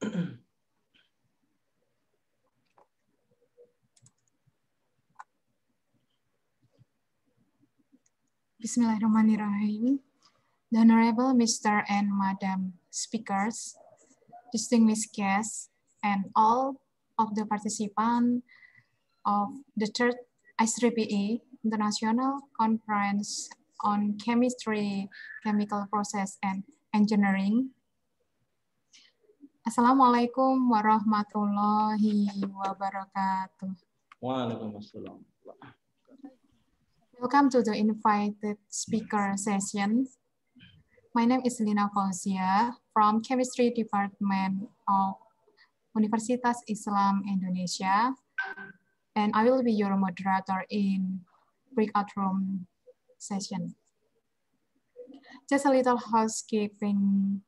Bismillahirrahmanirrahim. The Honorable Mr. and Madam Speakers, distinguished guests, and all of the participants of the third I3PE International Conference on Chemistry, Chemical Process, and Engineering. Assalamualaikum warahmatullahi wabarakatuh. Waalaikumsalam. Welcome to the invited speaker session. My name is Lina Fauzia from Chemistry Department of Universitas Islam Indonesia, and I will be your moderator in breakout room session. Just a little housekeeping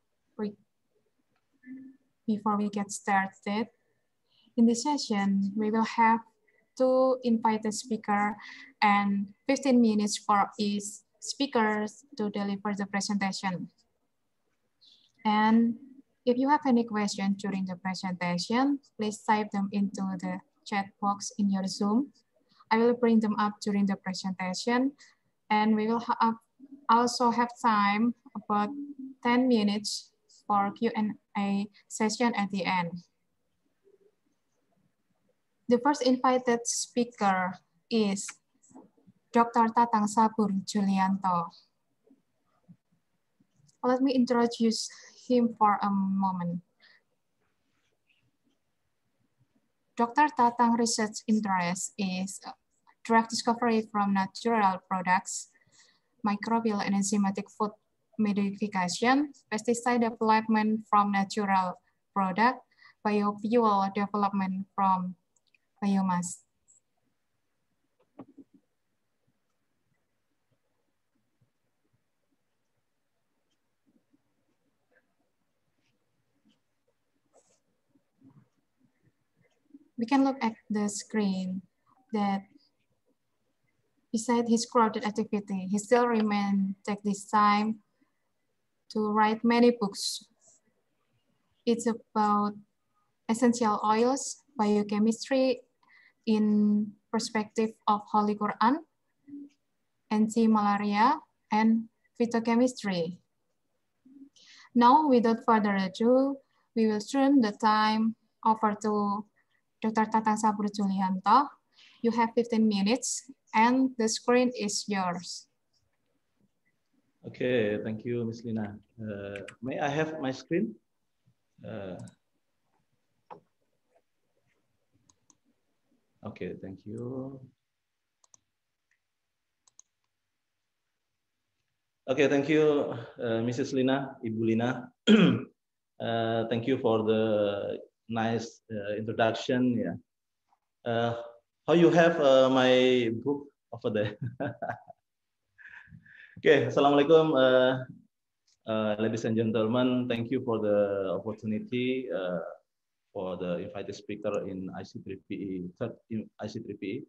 before we get started. In this session, we will have 2 invited speakers and 15 minutes for each speaker to deliver the presentation. And if you have any questions during the presentation, please type them into the chat box in your Zoom. I will bring them up during the presentation, and we will also have time about 10 minutes for Q&A session at the end. The first invited speaker is Dr. Tatang Sabur Julianto. Let me introduce him for a moment. Dr. Tatang research interest is drug discovery from natural products, microbial and enzymatic food modification, pesticide development from natural product, biofuel development from biomass. We can look at the screen that beside his crowded activity, he still take this time to write many books. It's about essential oils, biochemistry in perspective of Holy Quran, anti-malaria, and phytochemistry. Now, without further ado, we will turn the time over to Dr. Tatang Sabur Julianto. You have 15 minutes, and the screen is yours. Okay, thank you, Ms. Lina. May I have my screen? Okay, thank you. Okay, thank you, Mrs. Lina, Ibu Lina. Thank you for the nice introduction. Yeah. How you have my book over there? Okay, Assalamualaikum, ladies and gentlemen. Thank you for the opportunity for the invited speaker in I3PE, third I3PE.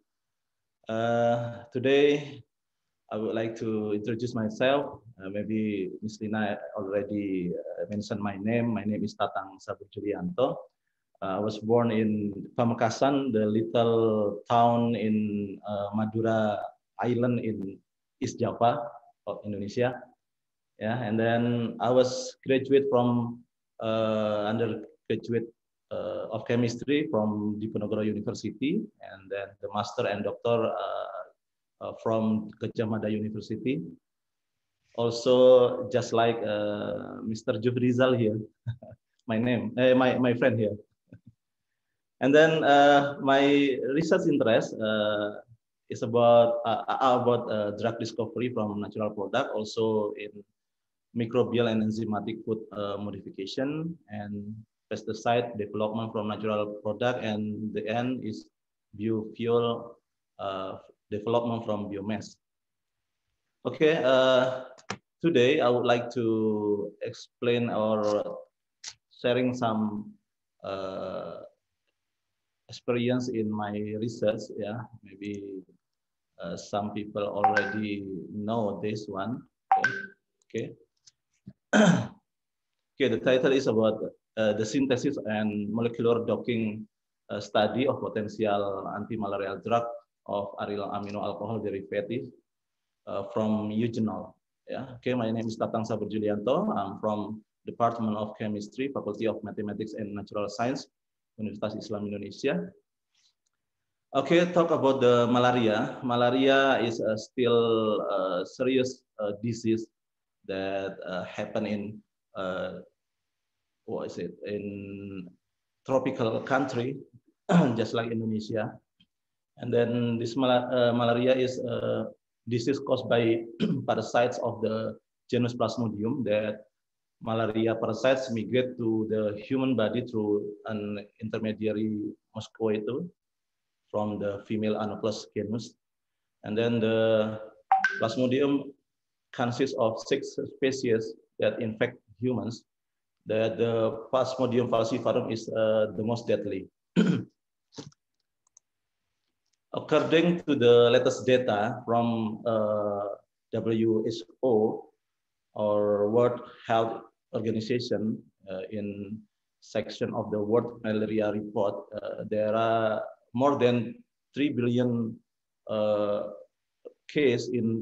Today, I would like to introduce myself. Maybe Ms. Lina already mentioned my name. My name is Tatang Sabur Julianto. I was born in Pamekasan, the little town in Madura Island in East Java of Indonesia. Yeah, and then I was graduate from undergraduate of chemistry from Diponegoro University, and then the master and doctor from Gadjah Mada University. Also, just like Mr. Jufrizal here, my name, my friend here. And then my research interest is about drug discovery from natural product, also in microbial and enzymatic food modification, and pesticide development from natural product, and the end is biofuel development from biomass. Okay, today I would like to explain or sharing some experience in my research. Yeah, maybe some people already know this one. Okay. Okay, the title is about the synthesis and molecular docking study of potential anti-malarial drug of aryl amino alcohol derivative from eugenol. Yeah. Okay, my name is Tatang Sabar Julianto. I'm from Department of Chemistry, Faculty of Mathematics and Natural Science, Universitas Islam Indonesia. Okay, talk about the malaria. Malaria is still a serious disease that happen in what is it, in tropical country, just like Indonesia. And then this malaria is a disease caused by parasites of the genus Plasmodium. That malaria parasites migrate to the human body through an intermediary mosquito from the female Anopheles genus. And then the Plasmodium consists of 6 species that infect humans. That the Plasmodium falciparum is the most deadly. According to the latest data from WHO or World Health Organization in section of the World Malaria Report, there are more than 3 billion cases in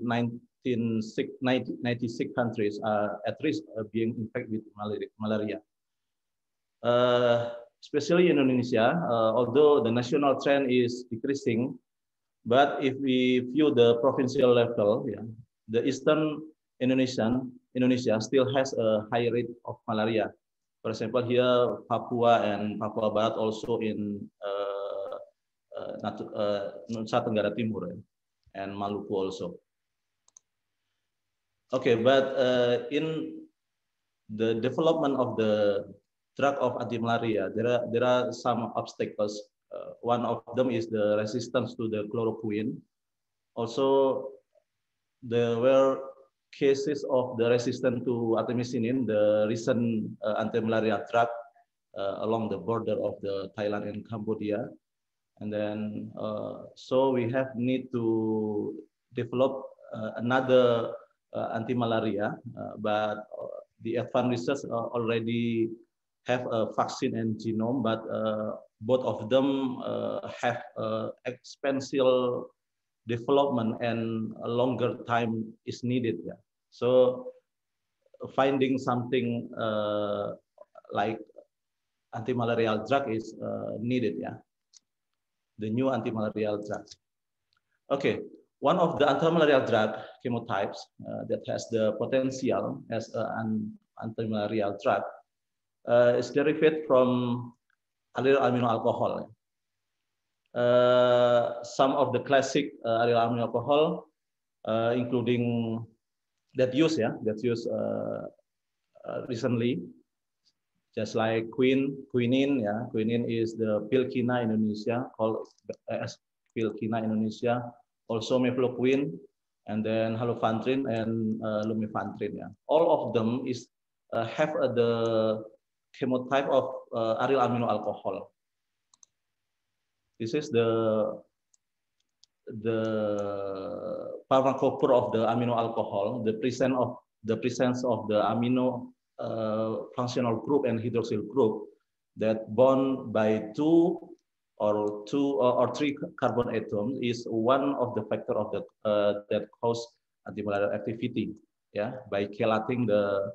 96 countries at risk of being infected with malaria. Especially in Indonesia, although the national trend is decreasing, but if we view the provincial level, yeah, the Eastern Indonesia still has a high rate of malaria. For example, here Papua and Papua Barat, also in Nusa Tenggara Timur, and Maluku also. Okay, but in the development of the drug of anti-malaria, there are some obstacles. One of them is the resistance to the chloroquine. Also, there were cases of the resistance to artemisinin, the recent anti-malaria drug along the border of the Thailand and Cambodia. And then, so we have need to develop another anti-malaria, but the advanced research already have a vaccine and genome, but both of them have expensive development and a longer time is needed. Yeah. So finding something like anti-malarial drug is needed. Yeah, the new anti-malarial drug. Okay, one of the anti-malarial drug chemotypes that has the potential as an anti-malarial drug is derived from aryl amino alcohol. Some of the classic aryl amino alcohol, including that use recently, just like quinine. Yeah, quinine is the Pilquina Indonesia, called as Pilquina Indonesia. Also mefloquine, and then halofantrin and lumefantrine. Yeah, all of them is have the chemotype of aryl amino alcohol. This is the pharmacophore of the amino alcohol, the presence of the amino functional group and hydroxyl group that bond by two or three carbon atoms is one of the factor of the that cause antimalarial activity. Yeah, by chelating the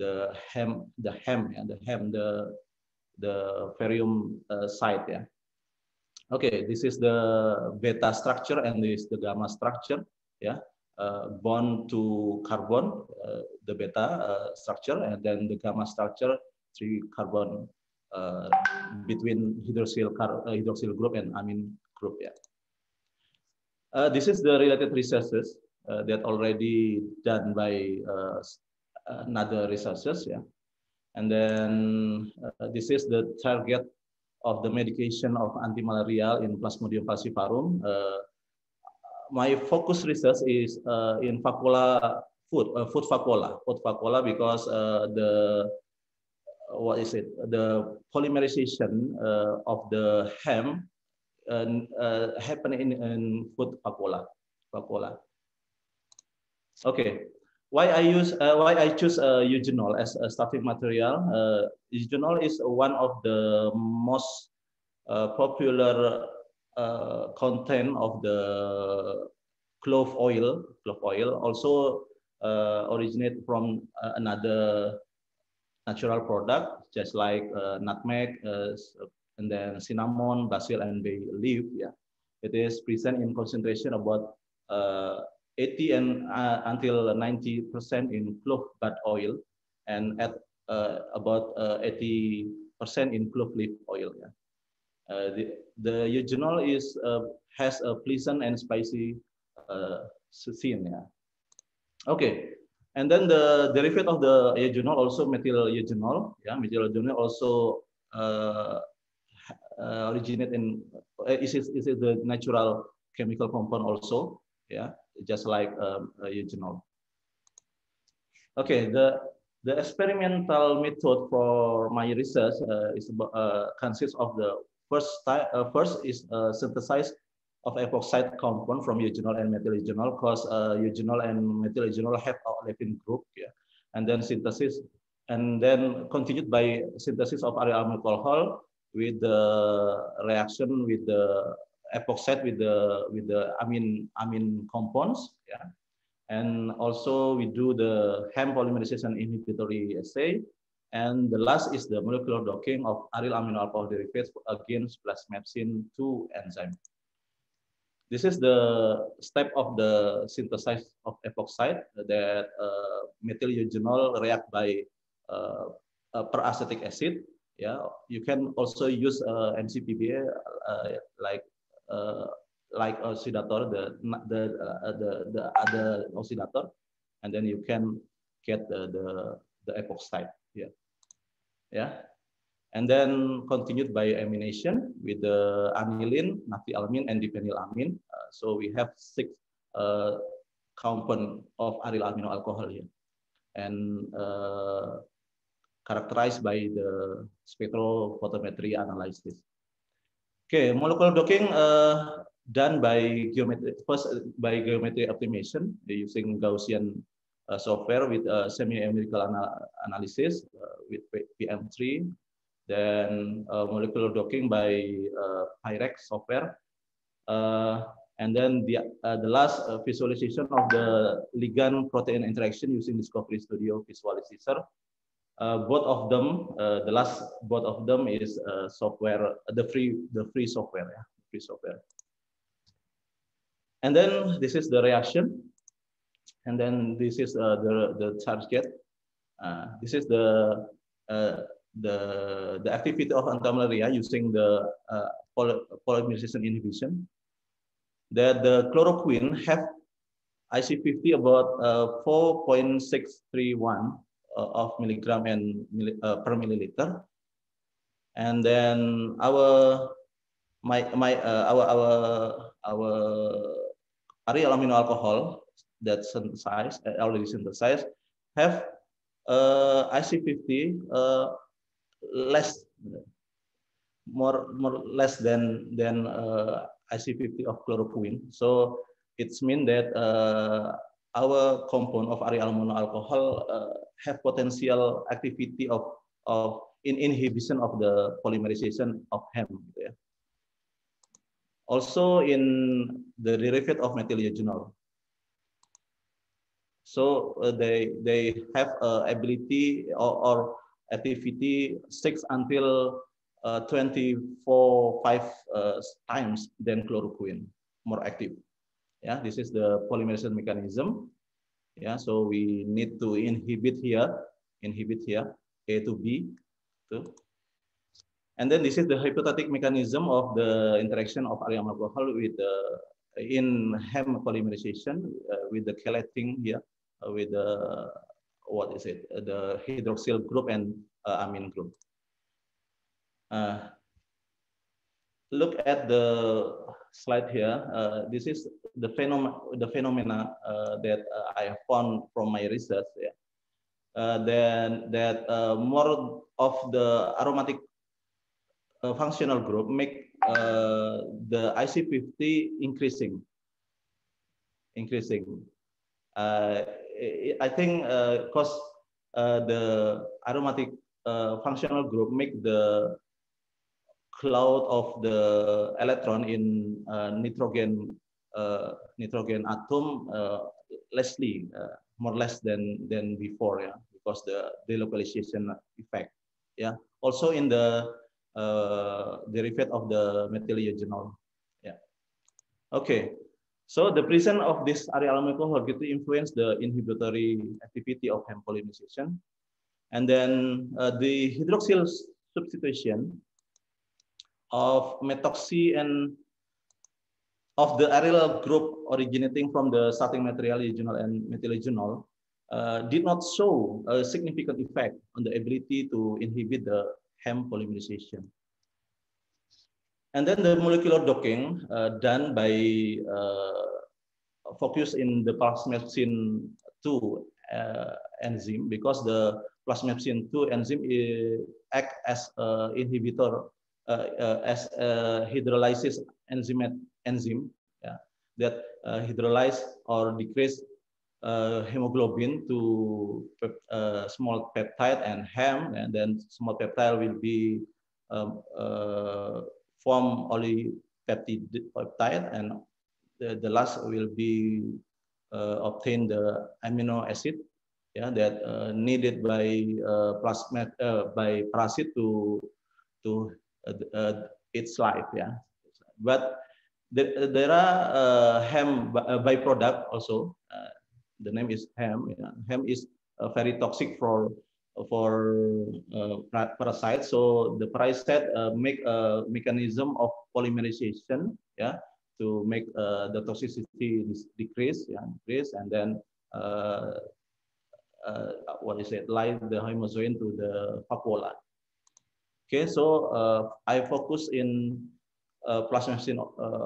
ferrium site. Yeah. Okay, this is the beta structure and this is the gamma structure. Yeah, bond to carbon, the beta structure, and then the gamma structure, 3 carbon between hydroxyl group and amine group. Yeah. This is the related researches that already done by another researchers. Yeah, and then this is the target of the medication of antimalarial in Plasmodium falciparum. My focus research is in vacuola food vacuola, because the polymerization of the hem happen in food vacuola. Okay, why I choose eugenol as a starting material. Eugenol is one of the most popular content of the clove oil. Clove oil also originate from another natural product, just like nutmeg, and then cinnamon, basil, and bay leaf. Yeah, it is present in concentration about 80 and until 90% in clove bud oil, and at about 80% in clove leaf oil. Yeah. The eugenol has a pleasant and spicy scene. Yeah. Okay. And then the derivative of the eugenol also methyl eugenol. Yeah, methyl eugenol also originate in is the natural chemical compound also. Yeah, just like eugenol. Okay, the experimental method for my research consists of the first is synthesis of epoxide compound from eugenol and methyl eugenol, because eugenol and methyl eugenol have overlapping group, yeah, and then synthesis, and then continued by synthesis of aryl alcohol with the reaction with the epoxide with the amine compounds, yeah. And also we do the Hem polymerization inhibitory assay. And the last is the molecular docking of aryl amino alcohol derivatives against plasmapsin 2 enzyme. This is the step of the synthesis of epoxide that methyl eugenol react by peracetic acid. Yeah, you can also use NCPBA like oxidator, the other oxidator, and then you can get the epoxide here. Yeah, and then continued by amination with the aniline, naphthylamine, and dipenylamine. So we have 6 compound of aryl amino alcohol here, and characterized by the spectrophotometry analysis. Okay, molecular docking done by geometry, first by geometry optimization using Gaussian software with semi-empirical analysis with PM3, then molecular docking by Pyrex software, and then the last visualization of the ligand protein interaction using Discovery Studio Visualizer. Both of them, both of them is software, the free software, yeah, free software. And then this is the reaction, and then this is the target. This is the activity of antimalaria using the polymerization inhibition. That the chloroquine have IC50 about 4.631 of milligram and per milliliter, and then our aryl amino alcohol that synthesized already synthesized have IC50 less than IC50 of chloroquine. So it's mean that our compound of aryl amino alcohol have potential activity of in inhibition of the polymerization of Hem. Yeah. Also in the derivative of methyl eugenol. So they have ability or activity 6 until 24.5 times than chloroquine, more active. Yeah, this is the polymerization mechanism. Yeah, so we need to inhibit here A to B. And then this is the hypothetic mechanism of the interaction of aryl alcohol with the in Hem polymerization with the chelating here with the what is it, the hydroxyl group and amine group. Look at the slide here. This is the phenomena that I have found from my research. Yeah. Then that more of the aromatic functional group make the IC50 increasing. I think because the aromatic functional group make the cloud of the electron in nitrogen atom lessly, more or less than before, yeah, because the delocalization effect, yeah. Also in the derivative of the methyl eugenol, yeah. Okay, so the presence of this aryl alcohol to influence the inhibitory activity of heme pollination, and then the hydroxyl substitution of methoxy and of the aryl group originating from the starting material eugenol and methyl eugenol did not show a significant effect on the ability to inhibit the heme polymerization. And then the molecular docking done by focus in the plasmapsin 2 enzyme, because the plasmapsin 2 enzyme act as inhibitor, as a hydrolysis enzyme, yeah, that hydrolyze or decrease hemoglobin to small peptide and heme, and then small peptide will be form polypeptide, and the last will be obtain the amino acid, yeah, that needed by by parasite to its life, yeah. But there are heme byproduct also. The name is heme. Yeah. Heme is very toxic for parasites. So the parasite make a mechanism of polymerization, yeah, to make the toxicity decrease, yeah, decrease, and then what is it? Light the hemozoin to the vacuola. Okay, so I focus in plasmapsin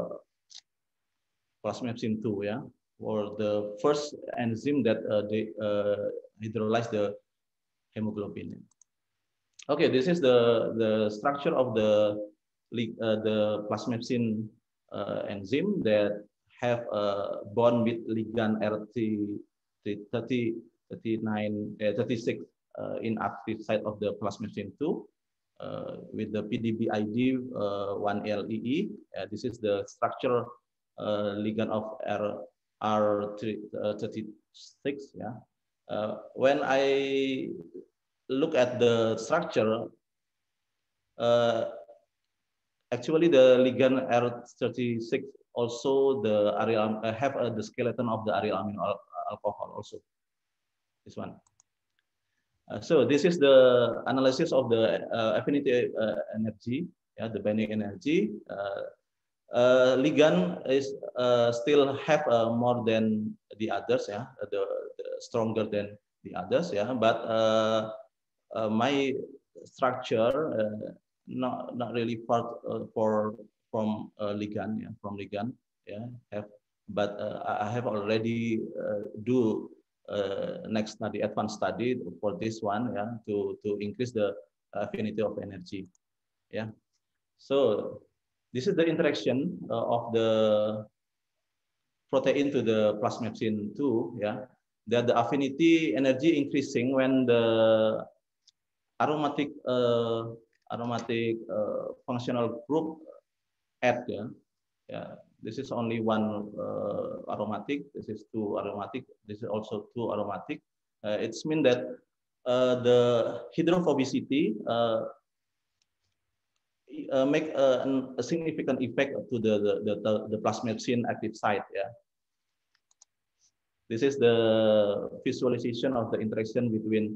2, yeah, or the first enzyme that they hydrolyze the hemoglobin. Okay, this is the structure of the plasmapsin enzyme that have a bond with ligand RT36 in active site of the plasmapsin 2 with the PDB-ID 1LEE. This is the structure ligand of R36, yeah. When I look at the structure, actually the ligand R36 also the aryl have the skeleton of the aryl amino alcohol also. This one. So this is the analysis of the affinity energy, yeah, the binding energy. Ligand is still have more than the others, yeah, the stronger than the others, yeah. But my structure not really far from ligand, yeah, from ligand, yeah. But I have already do next study, advanced study for this one, yeah, to increase the affinity of energy, yeah. So this is the interaction of the protein to the plasmapsin 2, yeah. That the affinity energy increasing when the aromatic functional group add, yeah. Yeah. This is only one aromatic. This is 2 aromatic. This is also 2 aromatic. It's mean that the hydrophobicity make a significant effect to the plasmapsin active site. Yeah. This is the visualization of the interaction between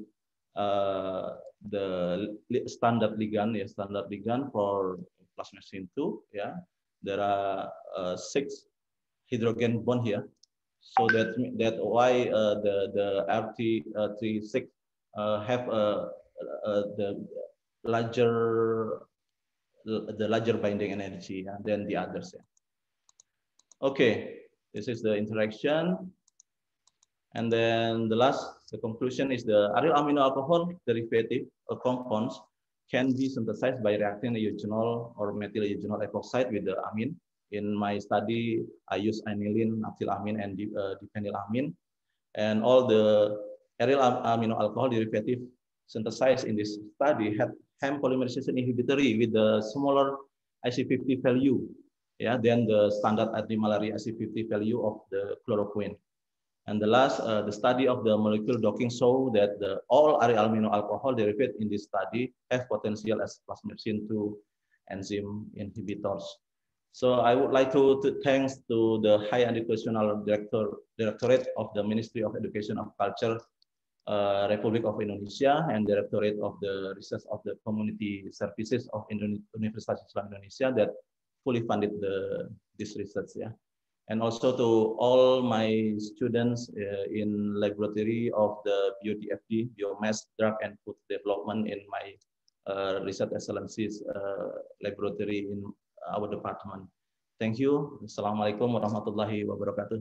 the standard ligand, yeah, standard ligand for plasmapsin 2. Yeah, there are 6 hydrogen bond here, so that why the RT36 have the larger binding energy, yeah, than the others. Yeah. Okay, this is the interaction. And then the conclusion is the aryl amino alcohol derivative compounds can be synthesized by reacting the eugenol or methyl eugenol epoxide with the amine. In my study, I use aniline, ethylamine, and diphenylamine. And all the aryl amino alcohol derivative synthesized in this study had heme polymerization inhibitory with the smaller IC50 value, yeah, than the standard antimalarial IC50 value of the chloroquine. And the last, the study of the molecular docking show that all aryl amino alcohol derivative in this study have potential as plasminogen 2 enzyme inhibitors. So I would like to thanks to the High Educational Directorate of the Ministry of Education and Culture, Republic of Indonesia, and Directorate of the Research of the Community Services of Universitas Islam Indonesia that fully funded this research. Yeah. And also to all my students in laboratory of the BioDFD, Biomass, Drug and Food Development in my research excellencies laboratory in our department. Thank you. Assalamualaikum warahmatullahi wabarakatuh.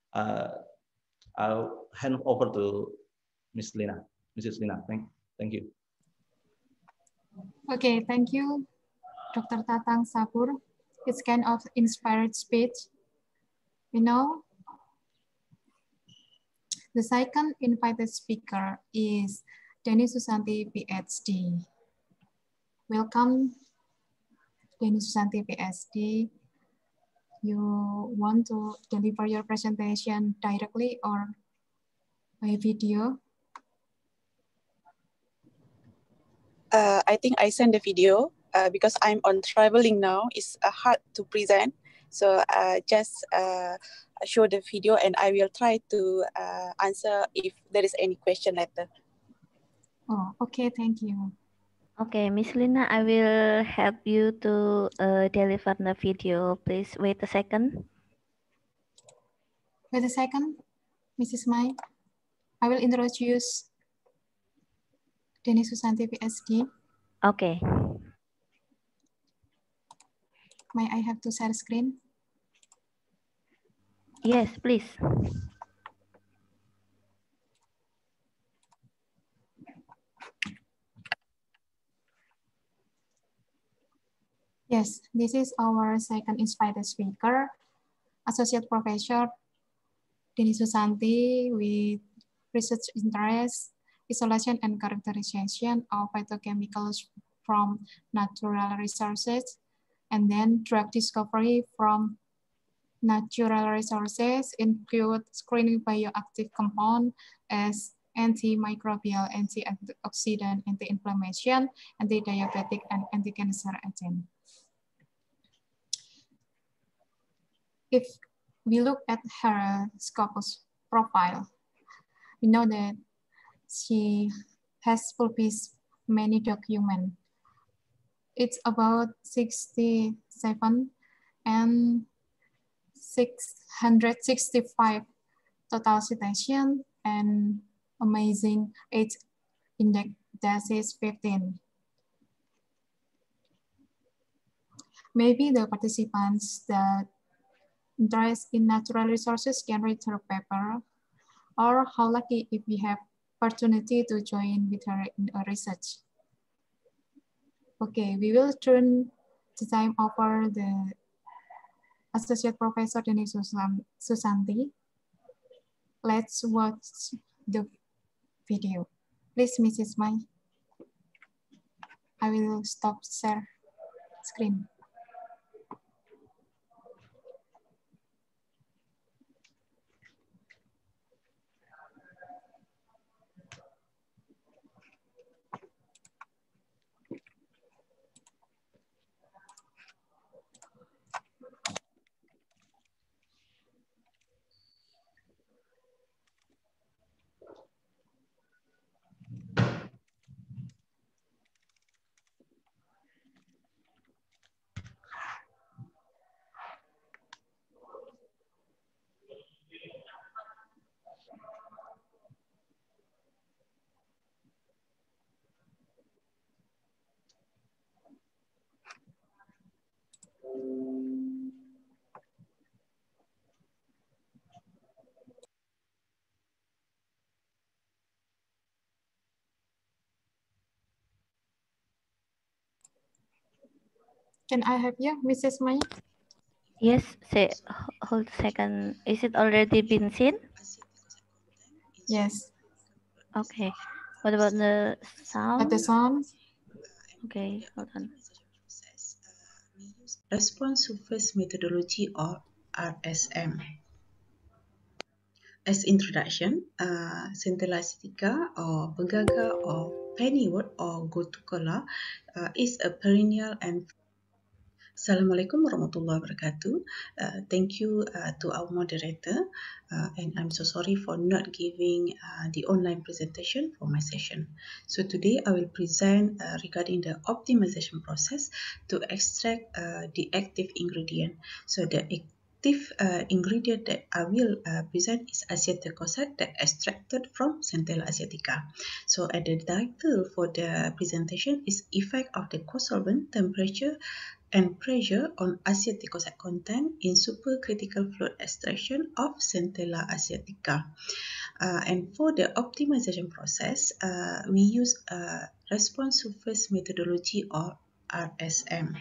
I'll hand over to Mrs. Lina. Thank you. Okay, thank you, Dr. Tatang Sapur. It's kind of inspired speech. You know, the second invited speaker is Denny Susanti, PhD. Welcome, Denny Susanti, PhD. You want to deliver your presentation directly or by video? I think I send the video because I'm on traveling now. It's hard to present. So just show the video and I will try to answer if there is any question later. Oh, okay, thank you. Okay, Miss Lina, I will help you to deliver the video. Please wait a second. Wait a second, Mrs. Mai. I will introduce Denny Susanti, PhD. Okay. May I have to share screen? Yes, please. Yes, this is our second inspired speaker, Associate Professor Denny Susanti with research interest, isolation and characterization of phytochemicals from natural resources, and then drug discovery from natural resources include screening bioactive compound as antimicrobial, antioxidant, anti-inflammation, anti-diabetic, and anti-cancer agent. If we look at her Scopus profile, we know that she has published many documents. It's about 67 and 665 total citation and amazing age index is 15. Maybe the participants that interest in natural resources can read her paper, or how lucky if we have opportunity to join with her in a research. Okay, we will turn the time over the Associate Professor Denny Susanti. Let's watch the video. Please, Mrs. Mai. I will stop share screen. Can I have you, Mrs. Mai? Yes, say, hold a second. Is it already been seen? Yes. Okay. What about the sound? At the sound? Okay, hold on. Response Surface Methodology or RSM. As introduction, Centella asiatica or Pegaga or Pennywort or Gotukola is a perennial and Assalamualaikum warahmatullahi wabarakatuh. Thank you to our moderator, and I'm so sorry for not giving the online presentation for my session. So today I will present regarding the optimization process to extract the active ingredient. So the active ingredient that I will present is acetylcholine that extracted from Centella asiatica. So at the title for the presentation is effect of the co-solvent temperature and pressure on acetylcholine content in supercritical fluid extraction of Centella asiatica. And for the optimization process, we use response surface methodology or RSM.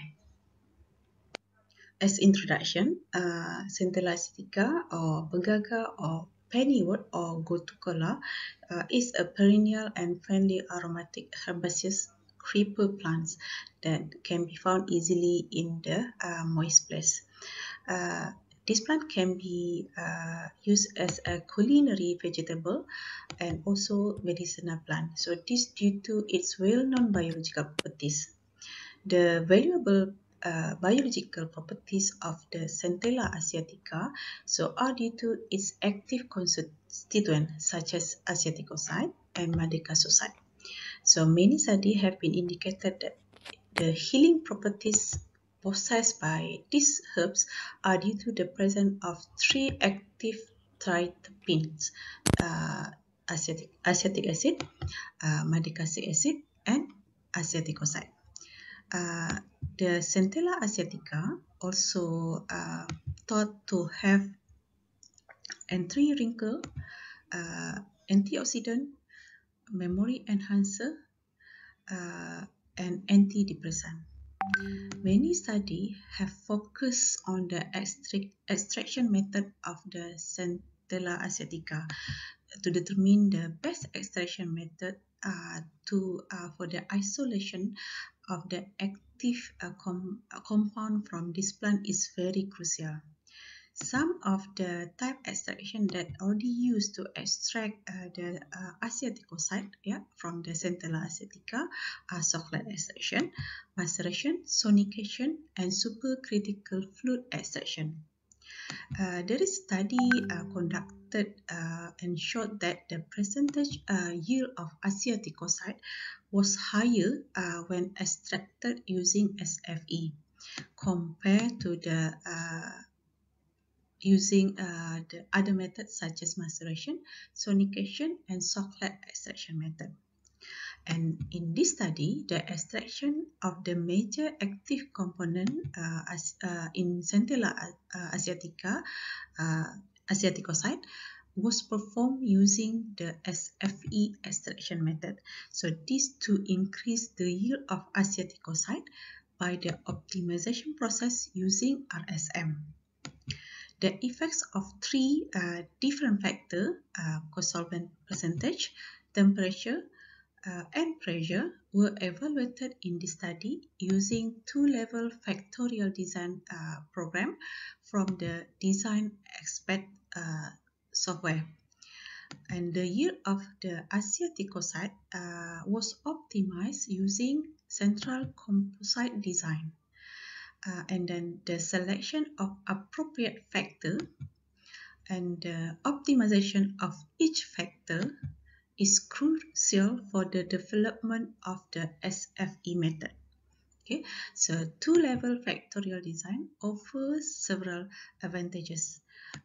As introduction, Centella asiatica or Pegaga or Pennywort or Gotukola is a perennial and friendly aromatic herbaceous creeper plants that can be found easily in the moist place. This plant can be used as a culinary vegetable and also medicinal plant. So this due to its well-known biological properties. The valuable biological properties of the Centella asiatica are due to its active constituents such as acetococyte and madecassoside. So many studies have been indicated that the healing properties possessed by these herbs are due to the presence of three active triterpenes, acetic acid, madecassic acid, and acetococyte. The Centella asiatica also thought to have anti-wrinkle, antioxidant, memory enhancer, and antidepressant. Many studies have focused on the extraction method of the Centella asiatica to determine the best extraction method for the isolation of the active compound from this plant is very crucial. Some of the type extraction that already used to extract the acetococyte from the Centella asiatica are chocolate extraction, maceration, sonication, and supercritical fluid extraction. There is study conducted and showed that the percentage yield of acetococyte was higher when extracted using SFE compared to the using the other methods such as maceration, sonication, and chocolate extraction method. And in this study, the extraction of the major active component in Centella asiatica, acetococyte, was performed using the SFE extraction method. So this to increase the yield of acetococyte by the optimization process using RSM. The effects of three different factors, co-solvent percentage, temperature, and pressure, were evaluated in this study using two-level factorial design program from the Design Expert software. And the yield of the acetococyte was optimized using central composite design. And then the selection of appropriate factor and the optimization of each factor is crucial for the development of the SFE method. Okay, so two-level factorial design offers several advantages,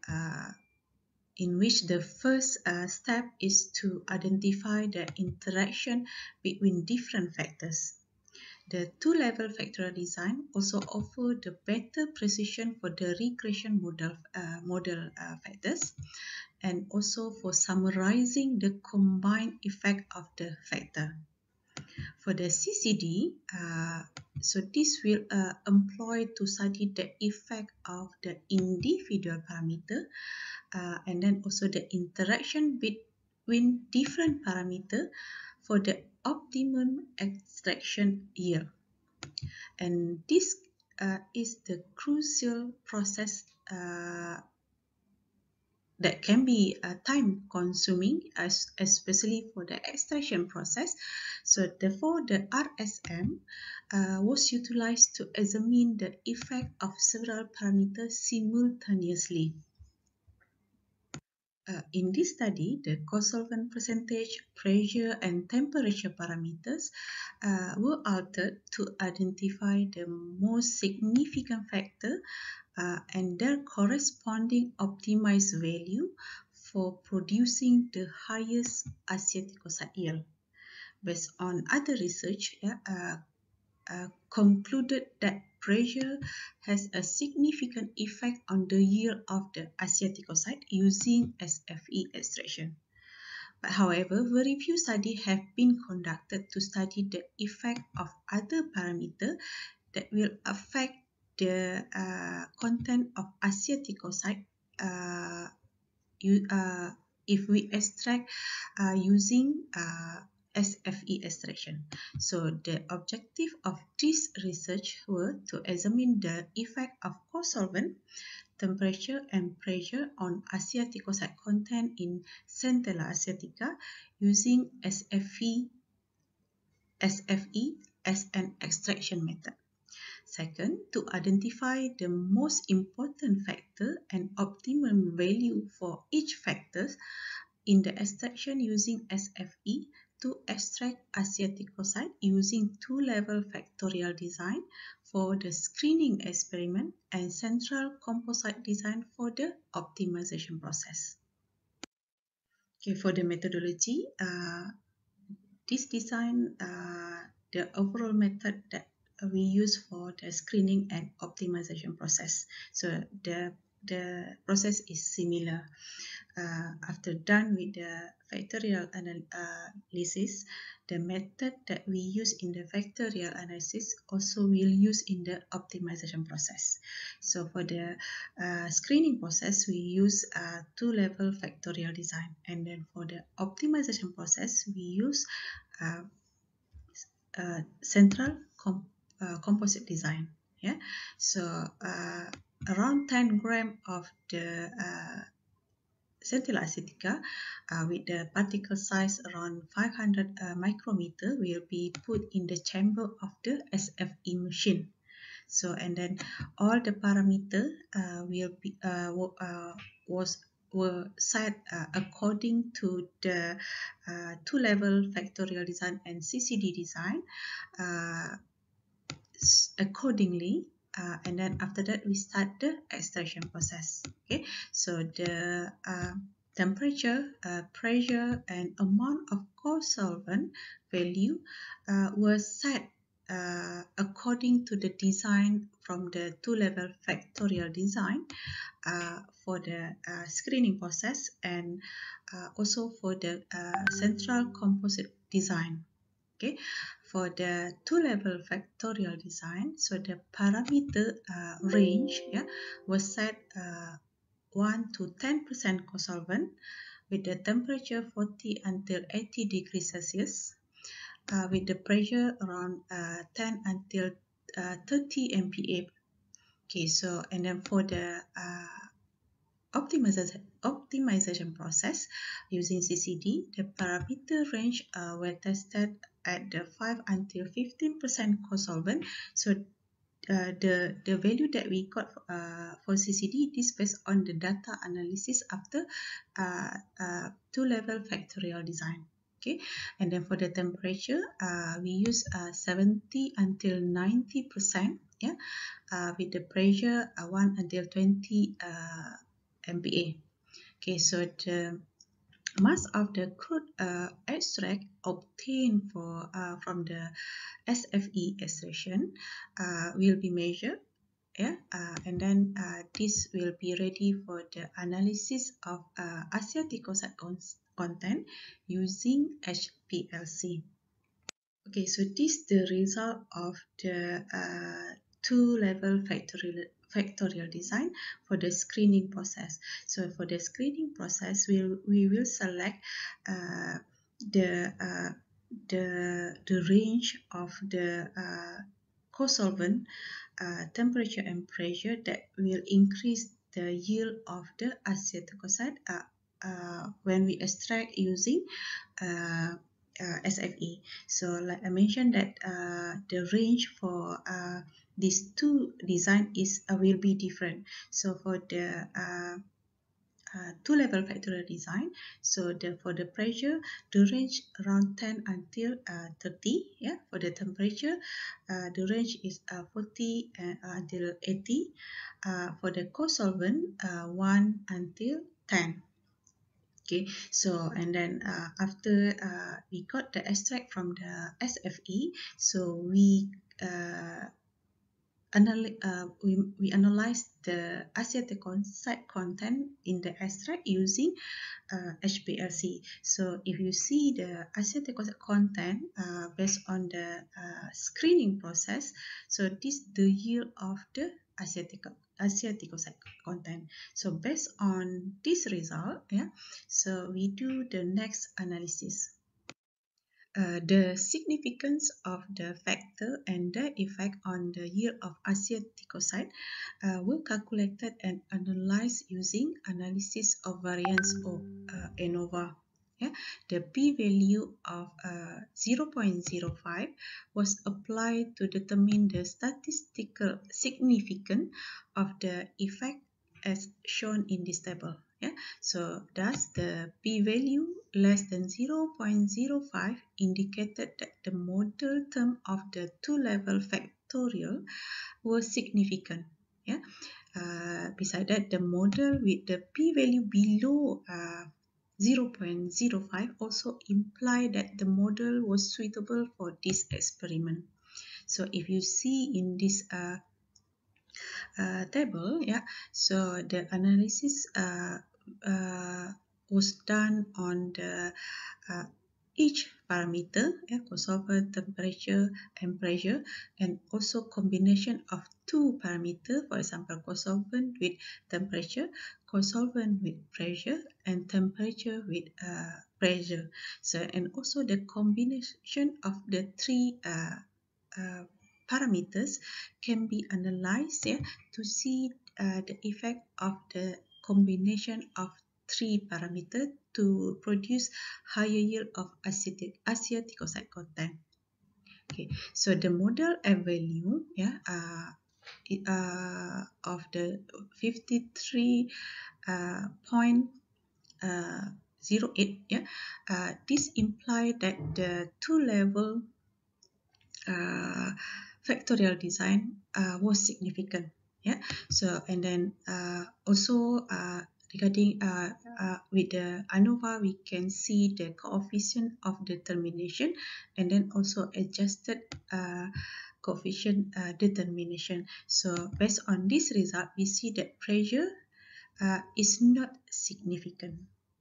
in which the first step is to identify the interaction between different factors. The two-level factorial design also offers the better precision for the regression model factors, and also for summarizing the combined effect of the factor. For the CCD, so this will employ to study the effect of the individual parameter, and then also the interaction between different parameters for the optimum extraction yield. And this is the crucial process that can be time consuming, especially for the extraction process. So therefore the RSM was utilized to examine the effect of several parameters simultaneously. In this study, the co-solvent percentage, pressure and temperature parameters were altered to identify the most significant factor and their corresponding optimized value for producing the highest acetoxide yield. Based on other research, concluded that pressure has a significant effect on the yield of the acetoxide using SFE extraction. But however, very few studies have been conducted to study the effect of other parameters that will affect the content of acetoxide if we extract using SFE extraction. So the objective of this research were to examine the effect of co-solvent, temperature and pressure on acetoxide content in Centella acetica using SFE as an extraction method. Second, to identify the most important factor and optimum value for each factor in the extraction using SFE to extract acetoxide using two-level factorial design for the screening experiment and central composite design for the optimization process. Okay, for the methodology, this design, the overall method that we use for the screening and optimization process. So the process is similar. After done with the factorial analysis, the method that we use in the factorial analysis also will use in the optimization process. So for the screening process, we use two-level factorial design, and then for the optimization process, we use central composite design. Yeah, so around 10 grams of the Centella acetica with the particle size around 500 micrometer will be put in the chamber of the SFE machine. So and then all the parameter will be were set according to the two-level factorial design and CCD design accordingly. And then after that, we start the extraction process. Okay, so the temperature, pressure, and amount of co-solvent value was set according to the design from the two-level factorial design for the screening process and also for the central composite design. Okay, for the two-level factorial design, so the parameter range was set 1 to 10% co-solvent with the temperature 40 until 80 degrees Celsius, with the pressure around 10 until 30 MPa. Okay, so and then for the optimization process using CCD, the parameter range were tested at the 5 until 15% co-solvent. So the value that we got for CCD is based on the data analysis after two-level factorial design. Okay, and then for the temperature, we use 70 until 90%. Yeah, with the pressure 1 until 20 MPa. Okay, so the mass of the crude extract obtained from the SFE extraction will be measured, and then this will be ready for the analysis of acetoxide content using HPLC. Okay, so this is the result of the two-level factorial design for the screening process. So for the screening process, we will select the range of the co-solvent temperature and pressure that will increase the yield of the acetoxide when we extract using SFE. So like I mentioned that the range for these two design will be different. So for the two-level factorial design, so for the pressure, the range around 10 until 30. Yeah, for the temperature, the range is 40 until 80. For the co-solvent, 1 until 10. Okay, so and then after we got the extract from the SFE, so we analyze the acetoxide content in the extract using HPLC. So if you see the acetoxide content based on the screening process, so this is the yield of the acetoxide content. So based on this result, yeah, so we do the next analysis. The significance of the factor and the effect on the yield of acetoxide were calculated and analyzed using analysis of variance of ANOVA. Yeah, the p-value of 0.05 was applied to determine the statistical significance of the effect as shown in this table. Yeah, so thus the p-value less than 0.05 indicated that the model term of the two-level factorial was significant. Yeah. Besides that, the model with the p-value below 0.05 also imply that the model was suitable for this experiment. So if you see in this table, yeah, so the analysis was done on the each parameter, co-solvent, temperature and pressure, and also combination of two parameters, for example, co-solvent with temperature, co-solvent with pressure, and temperature with pressure. So, and also the combination of the three parameters can be analyzed, yeah, to see the effect of the combination of three parameters to produce higher yield of acetoxide content. Okay, so the model F value, yeah, of the 53.08, yeah, this implies that the two-level factorial design was significant. Yeah, so and then also regarding with the ANOVA, we can see the coefficient of determination and then also adjusted coefficient determination. So based on this result, we see that pressure is not significant.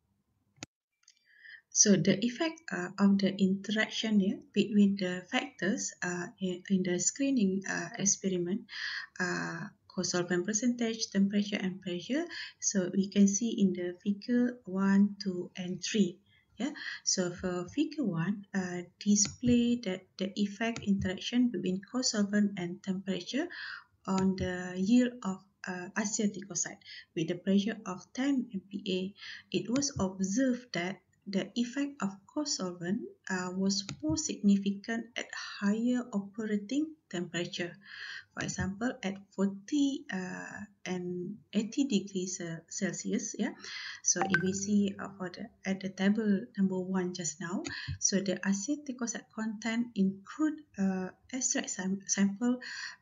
So the effect of the interaction between the factors in the screening experiment, co-solvent percentage, temperature and pressure. So we can see in the figure 1, 2 and 3. Yeah. So for figure 1, display that the effect interaction between co-solvent and temperature on the yield of acetoxide with the pressure of 10 MPa. It was observed that the effect of co-solvent was more significant at higher operating temperature. For example, at 40 and 80 degrees Celsius. Yeah. So if we see at the table number 1 just now, so the acetoxide content include extract sample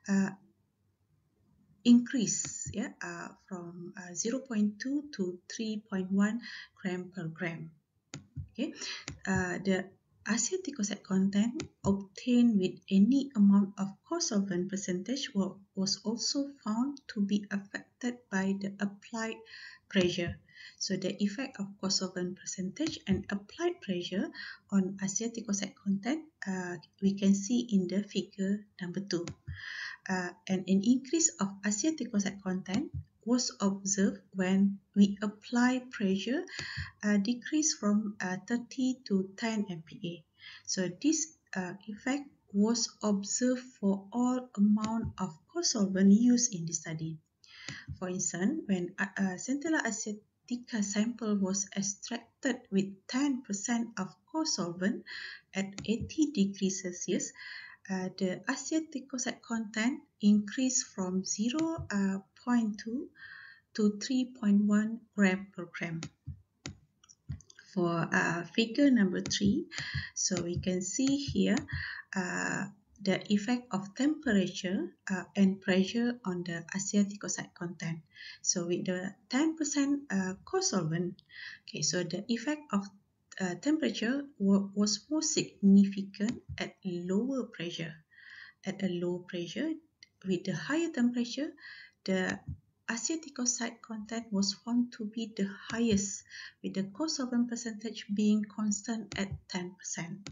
increase, yeah, from 0.2 to 3.1 gram per gram. Okay, the acetoxide content obtained with any amount of co-solvent percentage was also found to be affected by the applied pressure. So the effect of co-solvent percentage and applied pressure on acetoxide content we can see in the figure number 2. and an increase of acetocontate content was observed when we apply pressure decrease from 30 to 10 MPa. So this effect was observed for all amount of co-solvent used in the study. For instance, when Centella acetica sample was extracted with 10% of co-solvent at 80 degrees Celsius, the acetocontate content increased from 0.2 to 3.1 gram per gram. For figure number 3, so we can see here the effect of temperature and pressure on the acetocontate content. So with the 10% co-solvent, okay, so the effect of temperature was more significant at lower pressure. At a low pressure, with the higher temperature, the acetocontate content was found to be the highest, with the co-solvent percentage being constant at 10%.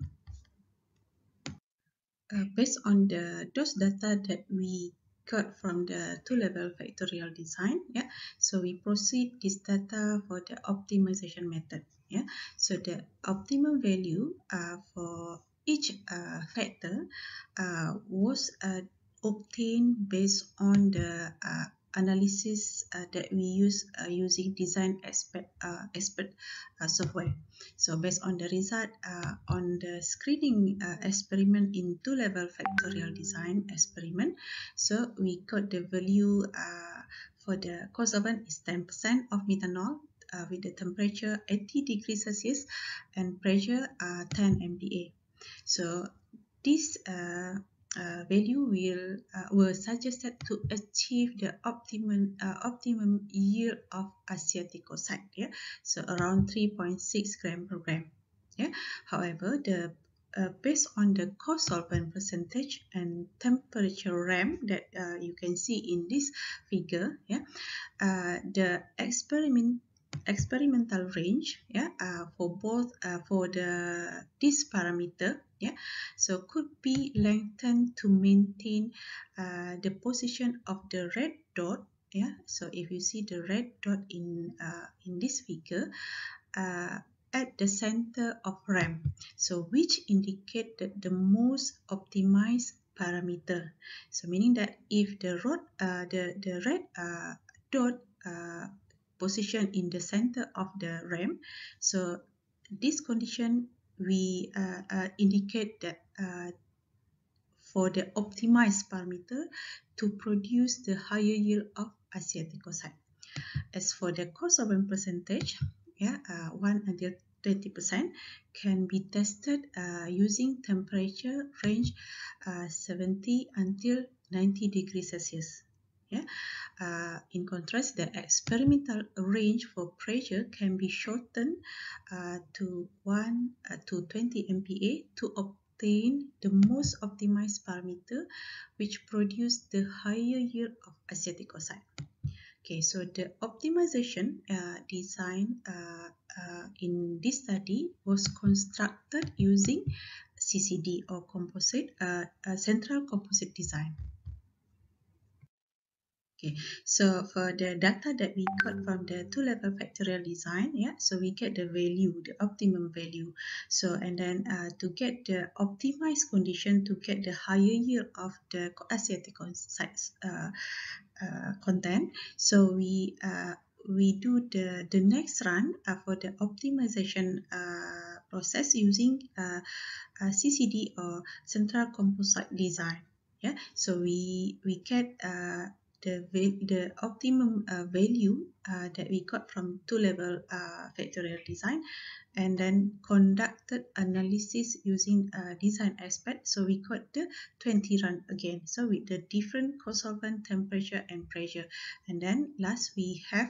Based on those data that we got from the two-level factorial design, so we proceed this data for the optimization method. So the optimum value for each factor was obtained based on the analysis that we use using design expert software. So based on the result on the screening experiment in two-level factorial design experiment, so we got the value for the co-solvent is 10% of methanol with the temperature 80 degrees Celsius and pressure 10 MPa. So this value were suggested to achieve the optimum yield of acetoconate, so around 3.6 gram per gram. However, the based on the co-solvent percentage and temperature RAM that you can see in this figure, the experimental range for both for this parameter, so could be lengthened to maintain the position of the red dot. So if you see the red dot in this figure at the center of RAM, so which indicate that the most optimized parameter. So meaning that if the red dot position in the center of the RAM, so this condition we indicate that for the optimized parameter to produce the higher yield of acetoconate. As for the co-solvent percentage, 1 until 20% can be tested using temperature range 70 until 90 degrees Celsius. In contrast, the experimental range for pressure can be shortened to 1 to 20 MPa to obtain the most optimized parameter which produce the higher yield of acetoconate. Okay, so the optimization design in this study was constructed using CCD or central composite design. Okay, so for the data that we got from the two-level factorial design, so we get the value, the optimum value. So and then to get the optimized condition to get the higher yield of the acetoconate content, so we do the next run for the optimization process using CCD or central composite design. So we get the optimum value that we got from two-level factorial design, and then conducted analysis using design expert. So we got the 20 run again, so with the different co-solvent temperature and pressure, and then last we have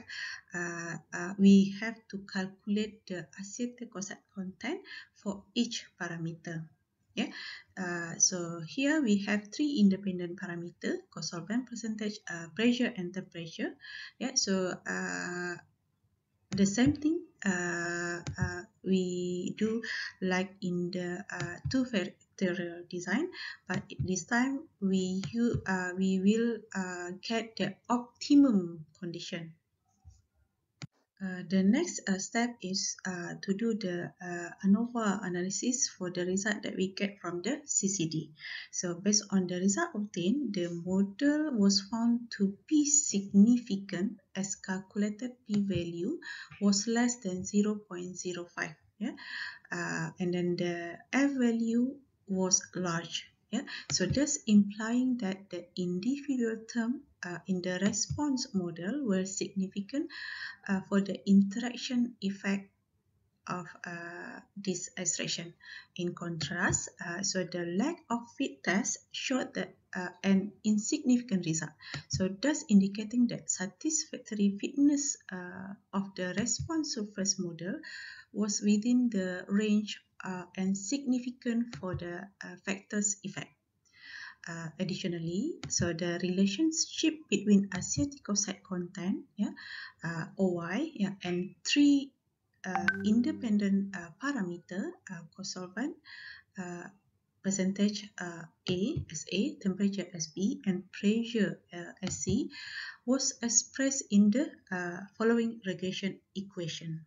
to calculate the acetoconate content for each parameter. So here we have 3 independent parameters: co-solvent percentage, pressure and temperature. So the same thing we do like in the factorial design, but this time we will get the optimum condition. The next step is to do the ANOVA analysis for the result that we get from the CCD. So based on the result obtained, the model was found to be significant as calculated p-value was less than 0.05. Yeah, and then the f-value was large. Yeah, so thus implying that the individual term in the response model were significant for the interaction effect of this extraction. In contrast, so the lack of fit test showed that an insignificant result. So thus indicating that satisfactory fitness of the response surface model was within the range and significant for the factors effect. Additionally, so the relationship between acetylcholine content, OY, and three independent parameter, co-solvent, percentage A as A, temperature as B, and pressure as C, was expressed in the following regression equation.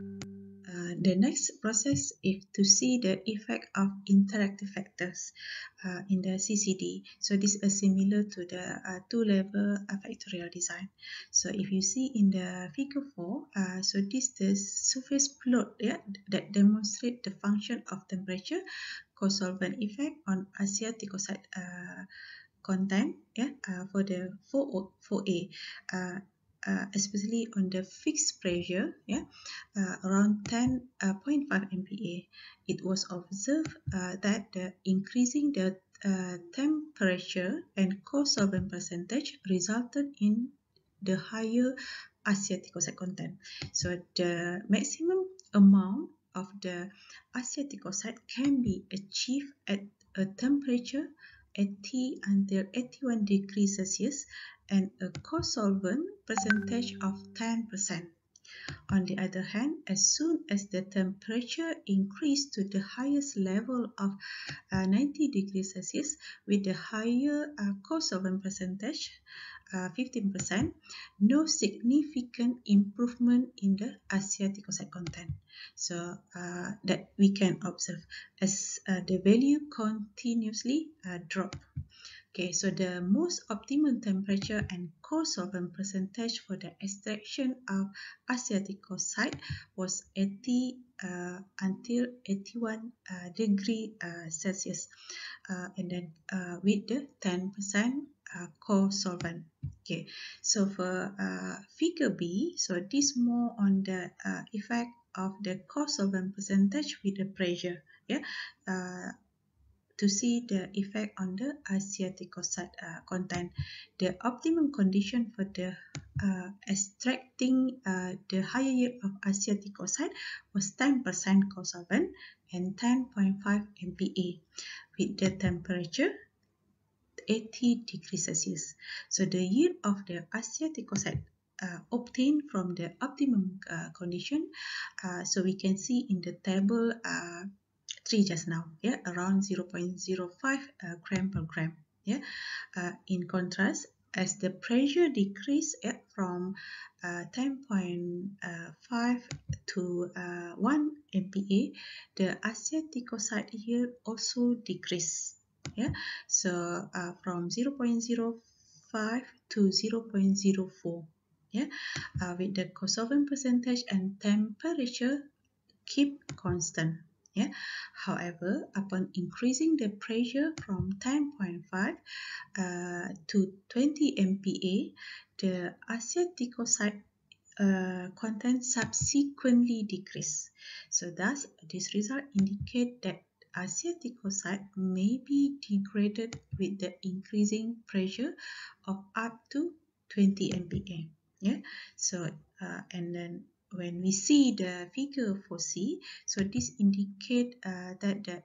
The next process is to see the effect of interactive factors in the CCD. So this is similar to the two-level factorial design. So if you see in the figure 4, so this is the surface plot that demonstrates the function of temperature, co-solvent effect on acetylcholine content for the 4A. Especially on the fixed pressure, around 10.5 MPa, it was observed that increasing the temperature and co-solvent percentage resulted in the higher acetylcholine content. So the maximum amount of the acetylcholine can be achieved at a temperature 80 until 81 degrees Celsius and a co-solvent percentage of 10%. On the other hand, as soon as the temperature increased to the highest level of 90 degrees Celsius with the higher co-solvent percentage, 15%, no significant improvement in the acetylcholine content. So that we can observe as the value continuously drop. Okay, so the most optimum temperature and co-solvent percentage for the extraction of acetylcholine was 80 until 81 degree Celsius, and then with the 10% co-solvent. Okay, so for figure B, so this more on the effect of the co-solvent percentage with the pressure. To see the effect on the acetylcholine content. The optimum condition for the extracting the higher yield of acetylcholine was 10% co-solvent and 10.5 MPa with the temperature 80 degrees Celsius. So the yield of the acetylcholine obtained from the optimum condition, so we can see in the table 3 just now, around 0.05 gram per gram. In contrast, as the pressure decreased from 10.5 to 1 MPa, the acetylcholine yield also decreased. So from 0.05 to 0.04. With the co-solvent percentage and temperature keep constant. However, upon increasing the pressure from 10.5 to 20 MPa, the acetylcholine content subsequently decreased. So thus, this result indicates that acetylcholine may be degraded with the increasing pressure of up to 20 MPa. So and then when we see the figure for C, so this indicates that the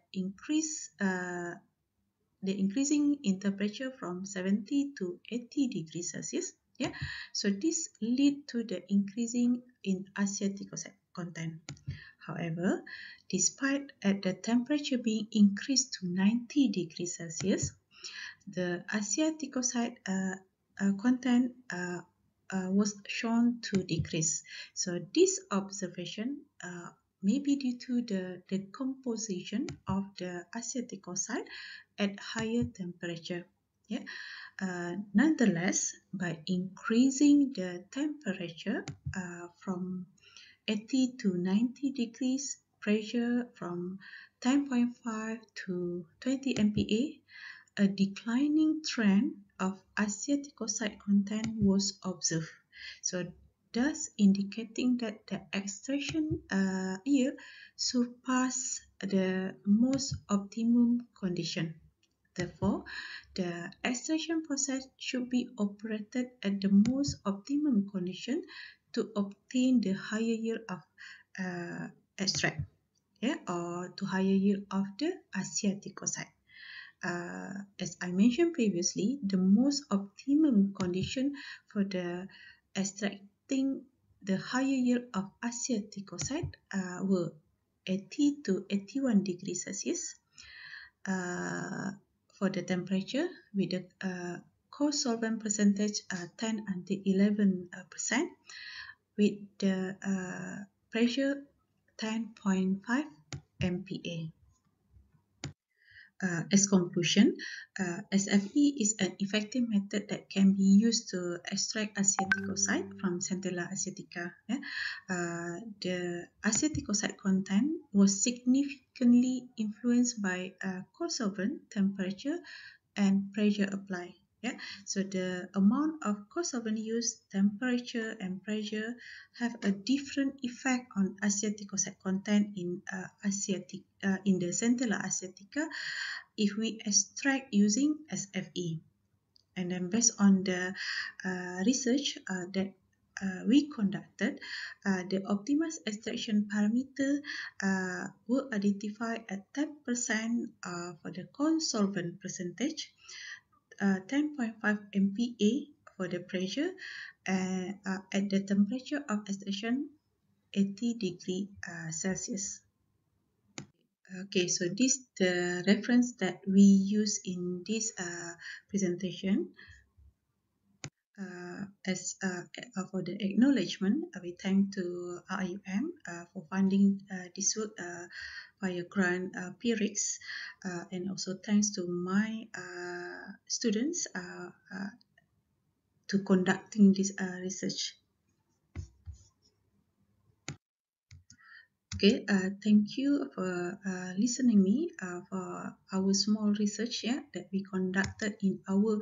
increasing in temperature from 70 to 80 degrees Celsius. So this lead to the increasing in acetylcholine content. However, despite at the temperature being increased to 90 degrees Celsius, the asiaticocyte content was shown to decrease. So this observation may be due to the decomposition of the asiaticocyte at higher temperature. Yeah. Nonetheless, by increasing the temperature from 80 to 90 degrees, pressure from 10.5 to 20 MPa, a declining trend of asiaticocyte content was observed. So thus indicating that the extraction yield surpassed the most optimum condition. Therefore, the extraction process should be operated at the most optimum condition to obtain the higher yield of extract, yeah, or to higher yield of the asiaticocyte. As I mentioned previously, the most optimum condition for the extracting the higher yield of asiaticocyte were 80 to 81 degrees Celsius for the temperature with the co-solvent percentage 10 until 11%, with the pressure 10.5 MPa. As conclusion, SFE is an effective method that can be used to extract asiaticocyte from Centella asiatica. Yeah? The asiaticocyte content was significantly influenced by co-solvent, temperature, and pressure applied. Yeah, so the amount of co-solvent used, temperature, and pressure have a different effect on asiaticocyte content in in the Centella asiatica if we extract using SFE. And then based on the research that we conducted, the optimized extraction parameter were identified at 10% for the co-solvent percentage, 10.5 MPa for the pressure, and at the temperature of extraction 80 degrees Celsius. Okay, so this is the reference that we use in this presentation. As for the acknowledgement, we thank to RIUM for funding this work via grant PRIX, and also thanks to my students to conducting this research. Okay, thank you for listening me for our small research that we conducted in our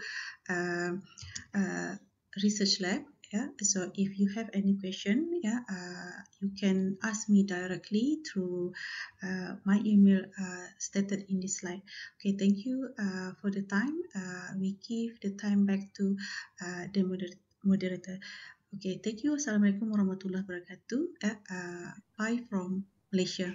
research lab. Yeah, so if you have any question, you can ask me directly through my email stated in this slide. Okay, thank you for the time. We give the time back to the moderator. Okay, thank you. Assalamualaikum warahmatullahi wabarakatuh. Bye from Malaysia.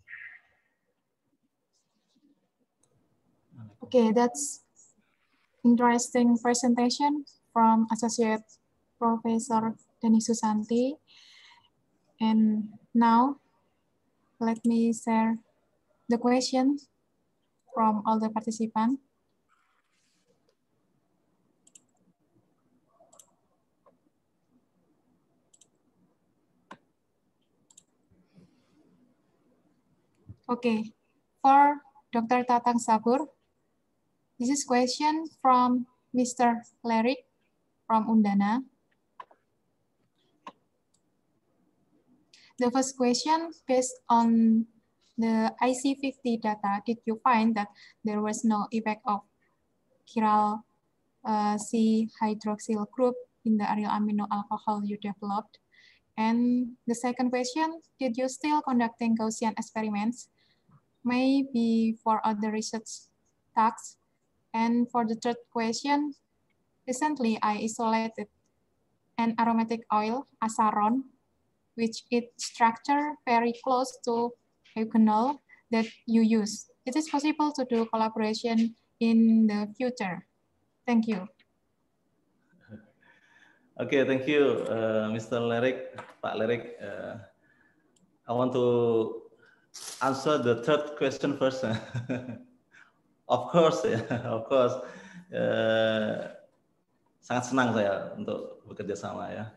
Okay, that's interesting presentation from Associate Professor Denny Susanti. And now, let me share the questions from all the participants. Okay, for Dr. Tatang Sabur, this is question from Mr. Lerik from Undana. The first question, based on the IC50 data, did you find that there was no effect of chiral C hydroxyl group in the aryl amino alcohol you developed? And the second question, did you still conducting Gaussian experiments? Maybe for other research tasks. And for the third question, recently I isolated an aromatic oil, asaron, which its structure very close to eugenol that you use. It is possible to do collaboration in the future. Thank you. Okay, thank you, Mr. Lerik, Pak Lerik. I want to answer the third question first. Of course, ya, of course. Sangat senang saya untuk bekerja sama ya.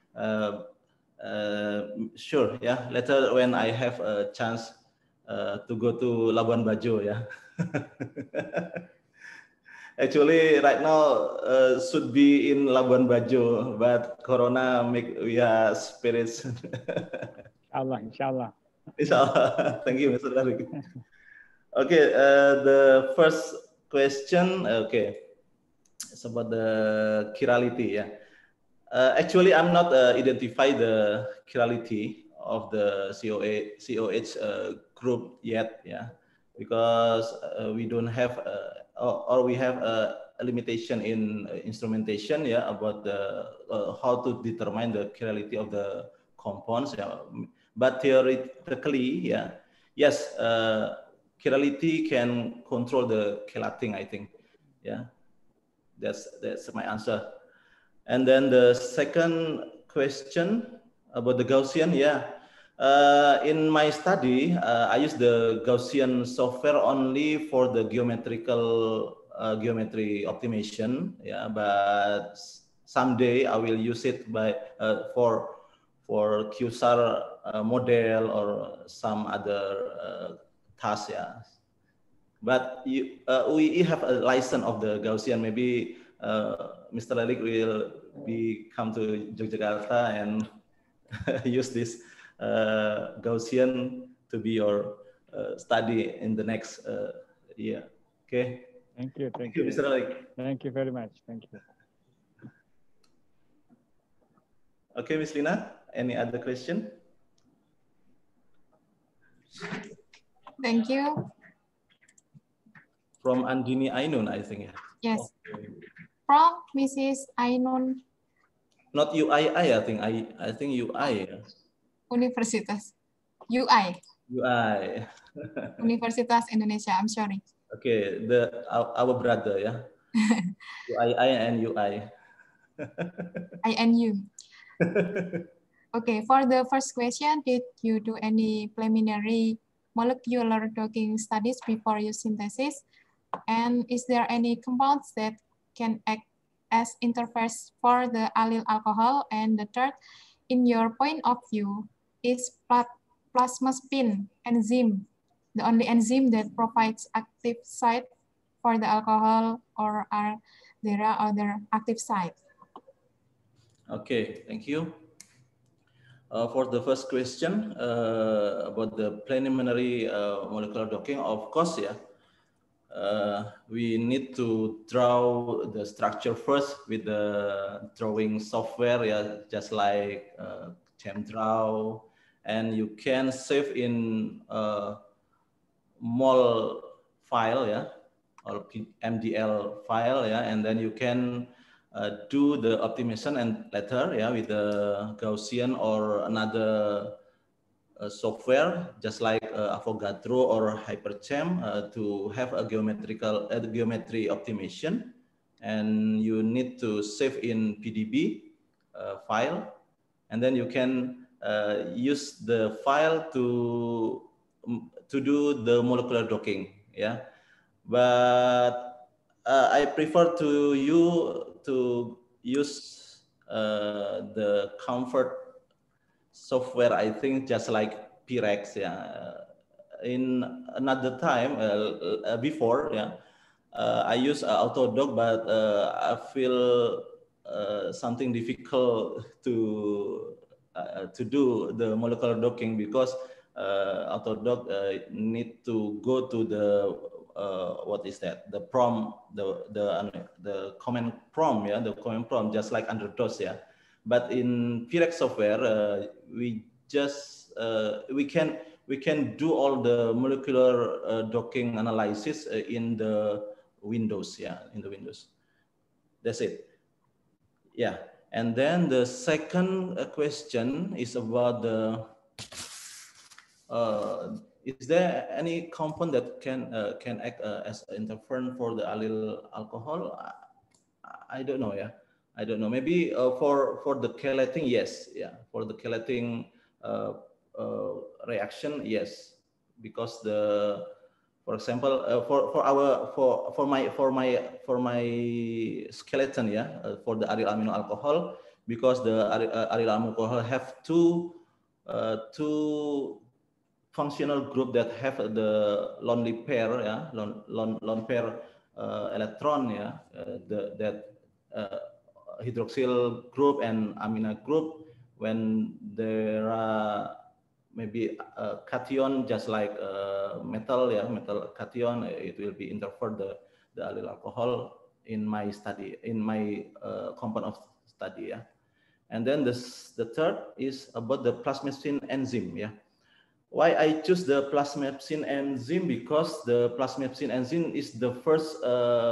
Sure, ya. Later when I have a chance to go to Labuan Bajo, ya. Actually, right now should be in Labuan Bajo, but Corona make we are spirits. Inshallah, inshallah. Inshallah. Thank you, Mr. Tariq. Okay, the first question, okay, it's about the chirality. Yeah, actually, I'm not identify the chirality of the COH group yet. Yeah, because we don't have or we have a limitation in instrumentation. Yeah, about the how to determine the chirality of the compounds. Yeah, but theoretically, yeah, yes. Chirality can control the chelating, I think. Yeah, that's my answer. And then the second question about the Gaussian, yeah. In my study, I use the Gaussian software only for the geometrical geometry optimization. Yeah, but someday I will use it by for QSAR model or some other task. Yeah. But we have a license of the Gaussian. Maybe Mr. Lelik will come to Yogyakarta and use this Gaussian to be your study in the next year. Okay. Thank you, Mr. Lelik. Thank you very much. Thank you. Okay, Ms. Lina, any other question? Thank you. From Andini Ainun, I think. Yes. Okay. From Mrs. Ainun. Not UII, I think. I think UI. Universitas. UI. UI. Universitas Indonesia. I'm sorry. Okay, our brother, yeah. UII and UI. INU. Okay, for the first question, did you do any preliminary molecular docking studies before your synthesis? And is there any compounds that can act as interface for the allyl alcohol? And the third, in your point of view, is plasmaspin enzyme the only enzyme that provides active site for the alcohol, or are there other active sites? Okay, thank you. For the first question about the preliminary molecular docking, of course, yeah. We need to draw the structure first with the drawing software, yeah, just like ChemDraw, and you can save in mol file, yeah, or MDL file, yeah, and then you can do the optimization and later, yeah, with the Gaussian or another software, just like Avogadro or HyperChem, to have a geometry optimization, and you need to save in PDB file, and then you can use the file to do the molecular docking, yeah. But I prefer to use the comfort software, I think, just like Pirex, yeah. In another time before, yeah, I use Autodoc, but I feel something difficult to do the molecular docking because Autodoc need to go to the what is that? The prompt, the command prompt, yeah, the command prompt, just like under DOS, yeah. But in Pirex software, we just we can do all the molecular docking analysis in the Windows, yeah, in the Windows. That's it. Yeah, and then the second question is about the is there any compound that can act as an interferon for the allyl alcohol? I don't know, yeah. I don't know. Maybe for the chelating, yes, yeah. For the chelating reaction, yes, because for example, for my skeleton, yeah, for the aryl amino alcohol, because the aryl amino alcohol have two functional group that have the lonely pair, yeah, lone pair electron, yeah, that hydroxyl group and amino group. When there are maybe a cation, just like metal, yeah, metal cation, it will be interfere the allyl alcohol in my study, in my compound of study, yeah. And then the third is about the plasmapsin enzyme, yeah. Why I choose the plasmapsin enzyme? Because the plasmapsin enzyme is the first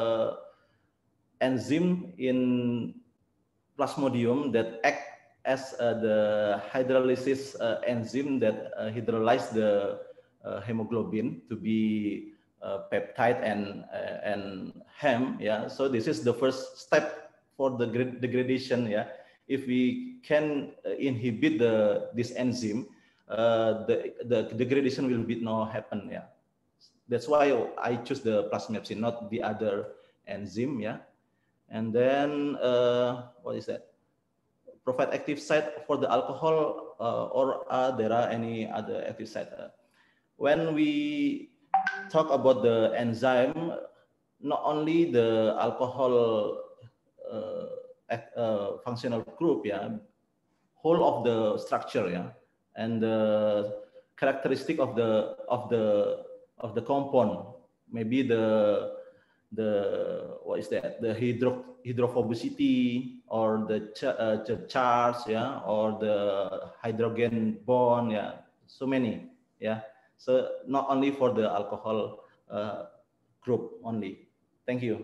enzyme in Plasmodium that act as the hydrolysis enzyme that hydrolyze the hemoglobin to be peptide and hem. Yeah, so this is the first step for the degradation. Yeah, if we can inhibit this enzyme, the degradation will be no happen. Yeah, that's why I choose the plasmapsin, not the other enzyme. Yeah. And then what is that? Provide active site for the alcohol, or there are any other active site? When we talk about the enzyme, not only the alcohol functional group, yeah, whole of the structure, yeah, and the characteristic of the compound, maybe the what is that, the hydrophobicity or the charge, yeah, or the hydrogen bond, yeah, so many, yeah. So not only for the alcohol group only. Thank you.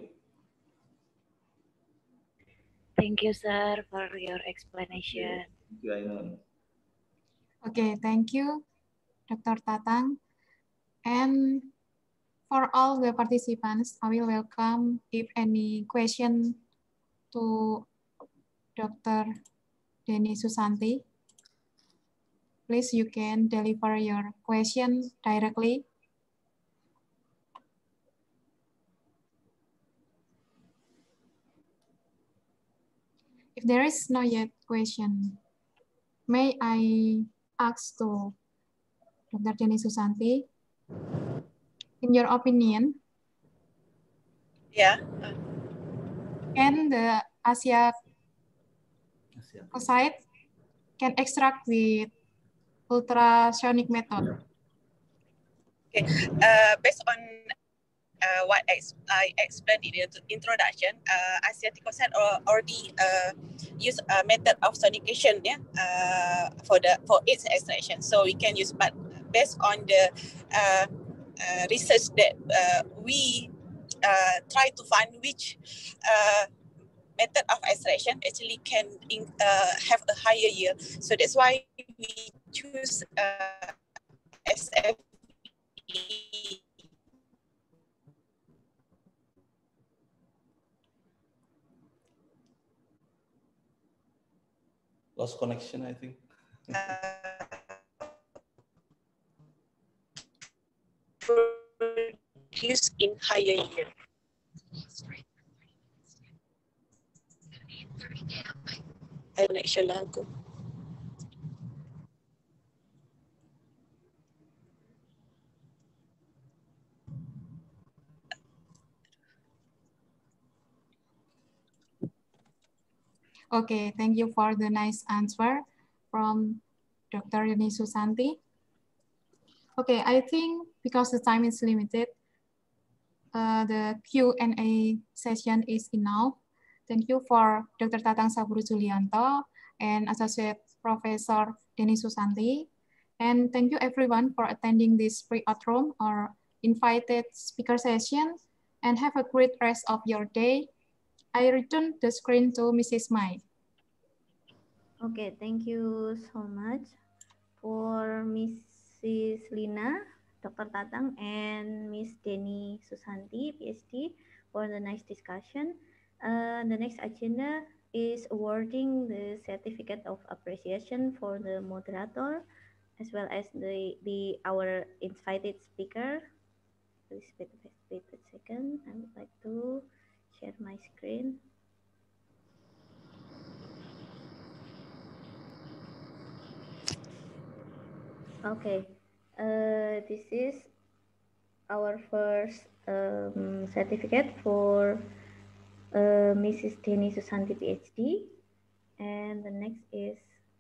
Thank you, sir, for your explanation. Thank you, Ainun. Okay, thank you, Dr. Tatang. And for all the participants, I will welcome if any question to Dr. Denny Susanti. Please, you can deliver your question directly. If there is no yet question, may I ask to Dr. Denny Susanti, in your opinion, Yeah. can the Asiacocyte can extract with ultrasonic method? Okay. Based on what I explained in the introduction, Asiaticocyte already use a method of sonication, yeah, for its extraction. So we can use, but based on the research that we try to find which method of extraction actually can have a higher yield. So that's why we choose SFE. Lost connection, I think. Produce in higher yield. Connection lah aku. Okay, thank you for the nice answer from Dr. Denny Susanti. Okay, I think because the time is limited, the Q&A session is enough. Thank you for Dr. Tatang Sabru Julianto and Associate Professor Denny Susanti. And thank you everyone for attending this pre-out room or invited speaker session, and have a great rest of your day. I return the screen to Mrs. Mai. Okay, thank you so much for Mrs. Lina, Dr. Tatang, and Miss Denny Susanti, PhD, for the nice discussion. The next agenda is awarding the certificate of appreciation for the moderator, as well as our invited speaker. Please wait a second. I would like to share my screen. Okay, this is our first certificate for Mrs. Deni Susanti, PhD, and the next is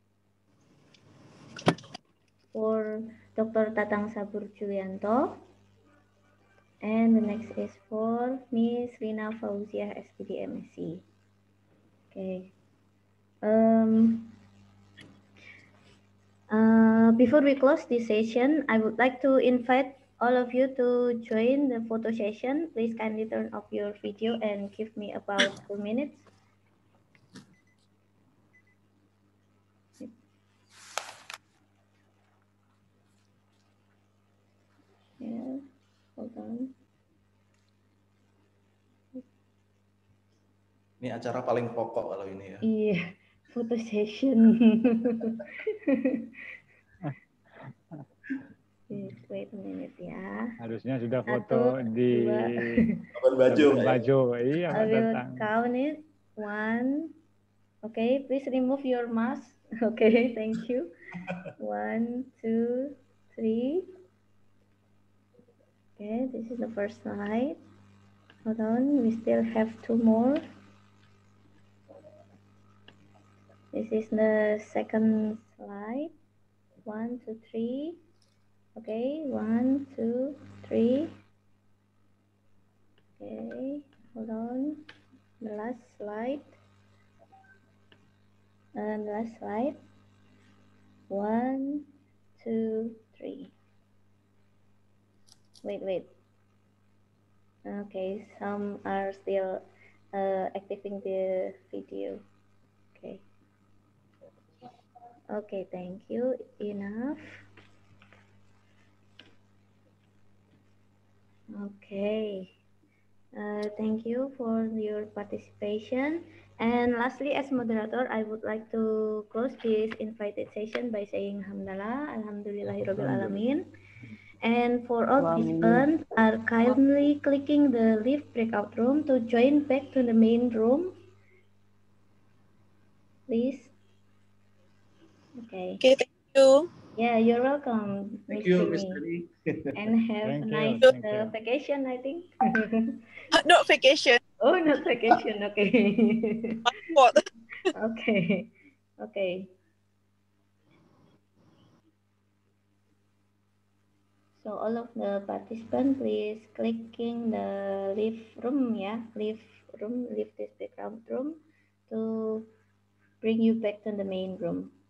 for Dr. Tatang Sabur Julianto, and the next is for Miss Rina Fauziah, SPD, MSc. Okay. Before we close this session, I would like to invite all of you to join the photo session. Please kindly turn off your video and give me about 2 minutes. Yeah, hold on. Ini acara paling pokok kalau ini ya. Iya, photo session. Wait a minute ya. Harusnya sudah foto 1, di 2. Baju. baju. Iya, I Pak will Tatang. count it. 1. Okay, please remove your mask. Okay, thank you. 1, 2, 3. Okay, this is the first slide. Hold on, we still have 2 more. This is the second slide. 1, 2, 3. Okay, 1, 2, 3. Okay, hold on. The last slide. And the last slide. 1, 2, 3. Wait. Okay, some are still activating the video. Okay. Okay, thank you. Enough. Okay. Thank you for your participation. And lastly, as moderator, I would like to close this invited session by saying Alhamdulillah, Alhamdulillahirabbil alamin. And for all participants are kindly clicking the leave breakout room to join back to the main room. Please. Okay. Okay, thank you. Yeah, you're welcome. Thank you, Miss Deni. Deni. And have a nice Thank you. vacation, I think. Not vacation. Oh, not vacation. Okay. What? Okay. Okay. So all of the participants, please clicking the leave room, yeah, leave this background room to bring you back to the main room.